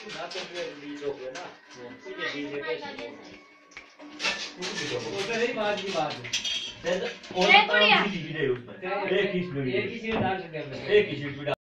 ना तो बीज हो गया ना ये बीज है कैसे वो नहीं बात की बात है और भी दे उसमें एक ही डाल सकते हैं एक ही